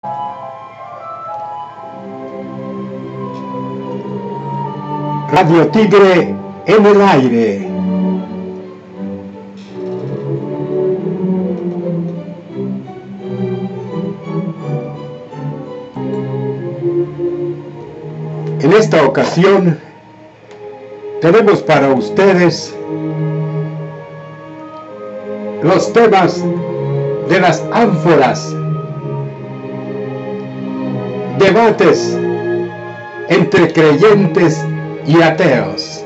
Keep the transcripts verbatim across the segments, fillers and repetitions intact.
Radio Tigre en el aire. En esta ocasión tenemos para ustedes los temas de las ánforas, debates entre creyentes y ateos.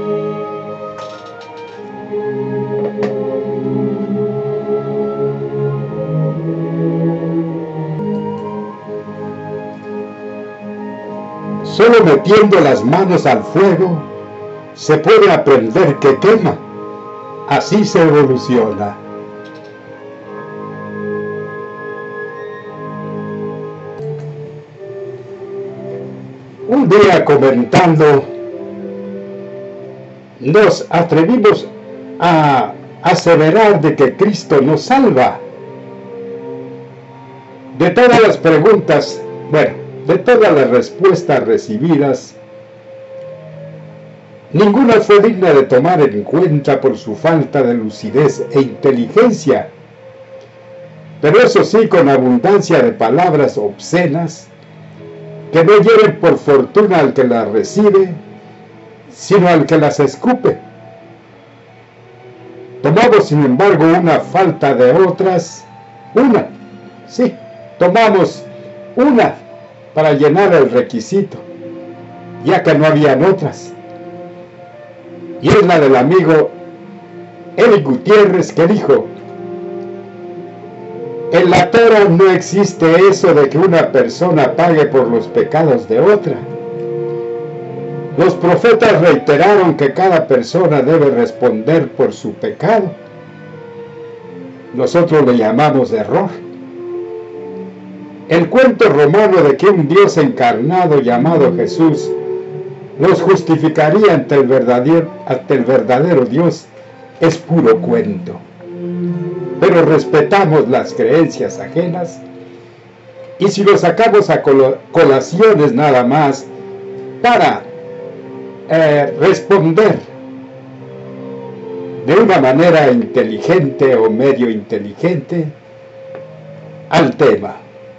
Solo metiendo las manos al fuego se puede aprender que quema. Así se evoluciona. Un día comentando, nos atrevimos a aseverar de que Cristo nos salva. De todas las preguntas, bueno, de todas las respuestas recibidas, ninguna fue digna de tomar en cuenta por su falta de lucidez e inteligencia, pero eso sí, con abundancia de palabras obscenas que no hieren por fortuna al que las recibe, sino al que las escupe. Tomamos, sin embargo, una falta de otras, una, sí, tomamos una para llenar el requisito, ya que no habían otras. Y es la del amigo Eric Gutiérrez, que dijo: en la Torah no existe eso de que una persona pague por los pecados de otra. Los profetas reiteraron que cada persona debe responder por su pecado. Nosotros le llamamos error. El cuento romano de que un Dios encarnado llamado Jesús nos justificaría ante el verdadero, ante el verdadero Dios es puro cuento. Pero respetamos las creencias ajenas, y si lo sacamos a col colaciones nada más para eh, responder de una manera inteligente o medio inteligente al tema.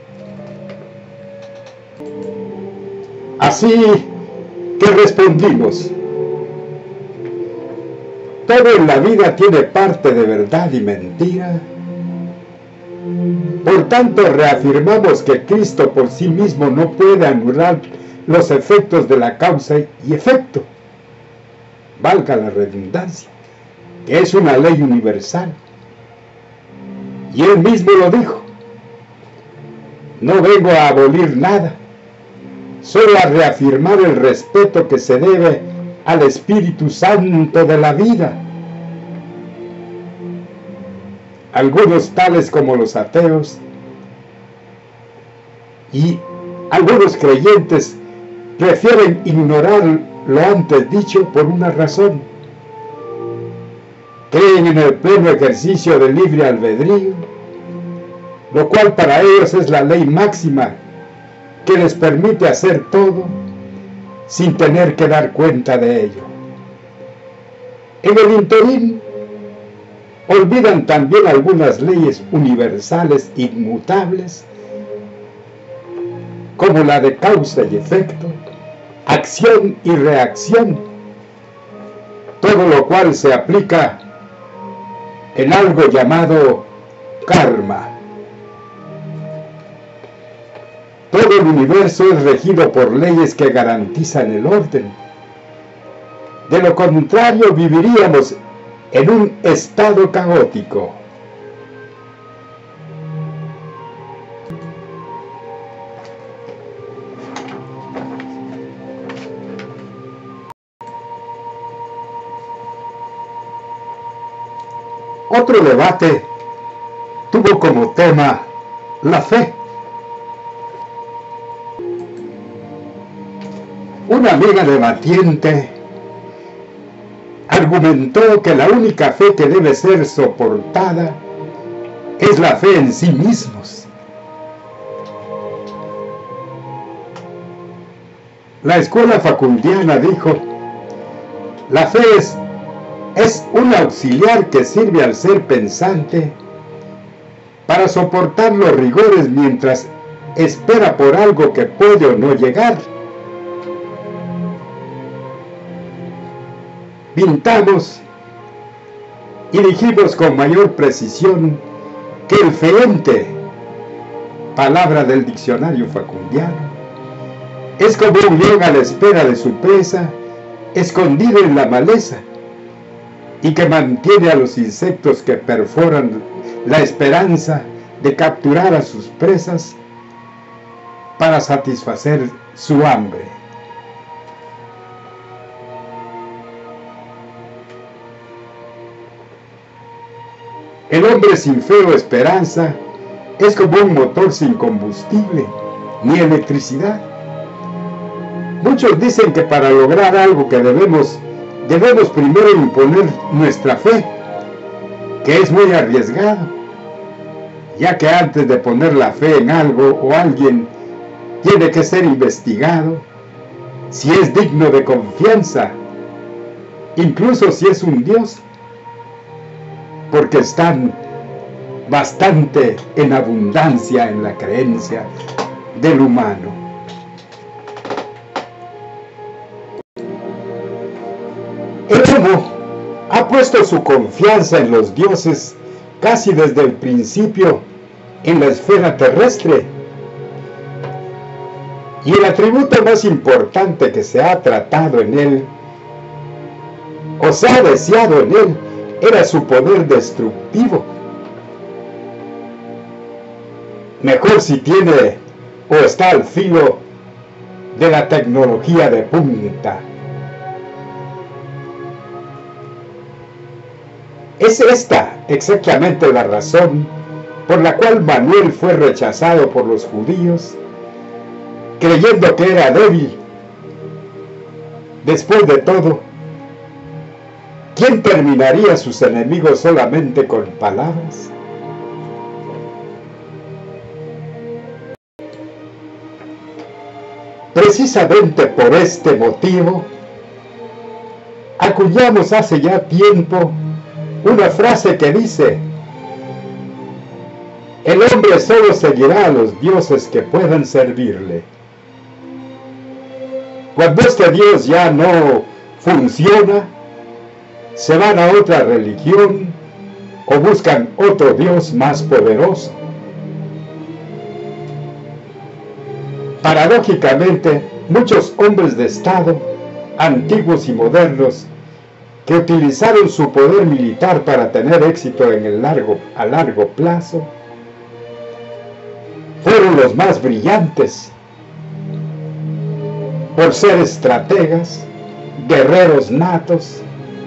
Así que respondimos: todo en la vida tiene parte de verdad y mentira. Por tanto, reafirmamos que Cristo por sí mismo no puede anular los efectos de la causa y efecto, valga la redundancia, que es una ley universal. Y él mismo lo dijo: no vengo a abolir nada, solo a reafirmar el respeto que se debe al Espíritu Santo de la vida. Algunos, tales como los ateos y algunos creyentes, prefieren ignorar lo antes dicho por una razón. Creen en el pleno ejercicio del libre albedrío, lo cual para ellos es la ley máxima que les permite hacer todo sin tener que dar cuenta de ello. En el interín, olvidan también algunas leyes universales inmutables, como la de causa y efecto, acción y reacción, todo lo cual se aplica en algo llamado karma. Todo el universo es regido por leyes que garantizan el orden. De lo contrario, viviríamos en un estado caótico. Otro debate tuvo como tema la fe. Una amiga debatiente argumentó que la única fe que debe ser soportada es la fe en sí mismos. La escuela facundiana dijo: la fe es, es un auxiliar que sirve al ser pensante para soportar los rigores mientras espera por algo que puede o no llegar. Pintamos y dijimos con mayor precisión que el feente, palabra del diccionario facundiano, es como un león a la espera de su presa, escondido en la maleza, y que mantiene a los insectos que perforan la esperanza de capturar a sus presas para satisfacer su hambre. El hombre sin fe o esperanza es como un motor sin combustible ni electricidad. Muchos dicen que para lograr algo que debemos, debemos primero imponer nuestra fe, que es muy arriesgado, ya que antes de poner la fe en algo o alguien, tiene que ser investigado si es digno de confianza, incluso si es un Dios, porque están bastante en abundancia en la creencia del humano. El homo ha puesto su confianza en los dioses casi desde el principio en la esfera terrestre. Y el atributo más importante que se ha tratado en él, o se ha deseado en él, era su poder destructivo. Mejor si tiene o está al filo de la tecnología de punta. Es esta exactamente la razón por la cual Manuel fue rechazado por los judíos, creyendo que era débil. Después de todo, ¿quién terminaría a sus enemigos solamente con palabras? Precisamente por este motivo, acuñamos hace ya tiempo una frase que dice: el hombre solo seguirá a los dioses que puedan servirle. Cuando este Dios ya no funciona, se van a otra religión o buscan otro Dios más poderoso. Paradójicamente, muchos hombres de Estado, antiguos y modernos, que utilizaron su poder militar para tener éxito en el largo, a largo plazo, fueron los más brillantes, por ser estrategas, guerreros natos,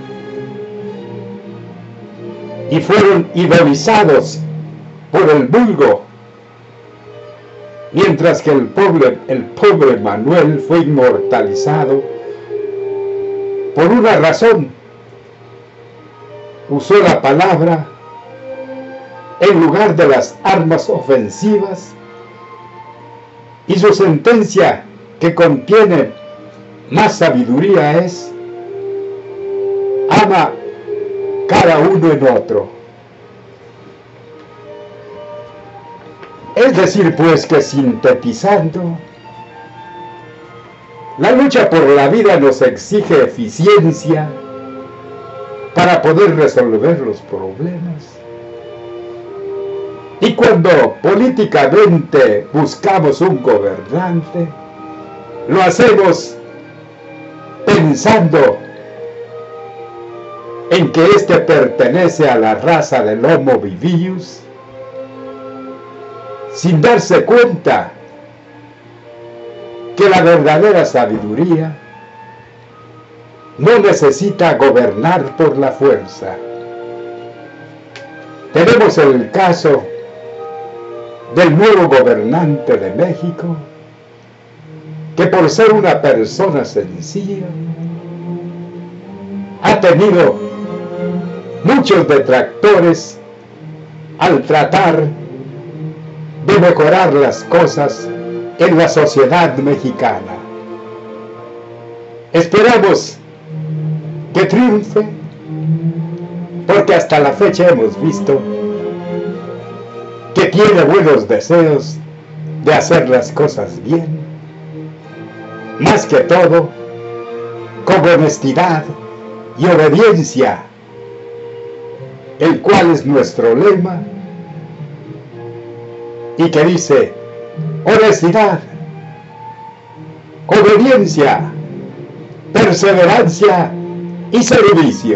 y fueron idolizados por el vulgo, mientras que el pobre, el pobre Manuel fue inmortalizado por una razón. Usó la palabra en lugar de las armas ofensivas, y su sentencia, que contiene más sabiduría, es: ama cada uno en otro. Es decir, pues, que sintetizando, la lucha por la vida nos exige eficiencia para poder resolver los problemas. Y cuando políticamente buscamos un gobernante, lo hacemos pensando en que éste pertenece a la raza del Homo vivius, sin darse cuenta que la verdadera sabiduría no necesita gobernar por la fuerza. Tenemos el caso del nuevo gobernante de México, que por ser una persona sencilla ha tenido muchos detractores al tratar de mejorar las cosas en la sociedad mexicana. Esperamos que triunfe, porque hasta la fecha hemos visto que tiene buenos deseos de hacer las cosas bien, más que todo con honestidad y obediencia, el cual es nuestro lema, y que dice: honestidad, obediencia, perseverancia y servicio,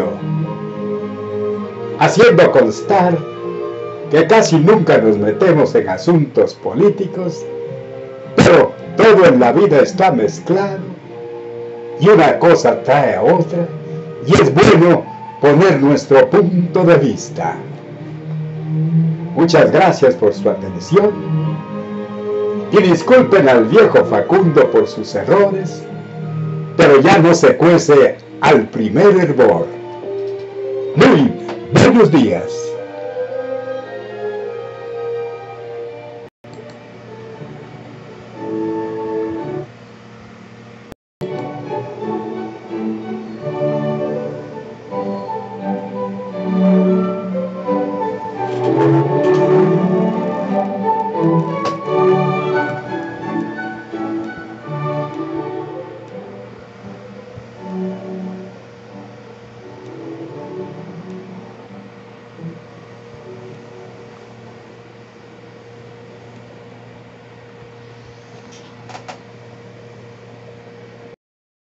haciendo constar que casi nunca nos metemos en asuntos políticos, pero todo en la vida está mezclado y una cosa trae a otra, y es bueno poner nuestro punto de vista. Muchas gracias por su atención y disculpen al viejo Facundo por sus errores, pero ya no se cuece al primer hervor. Muy buenos días.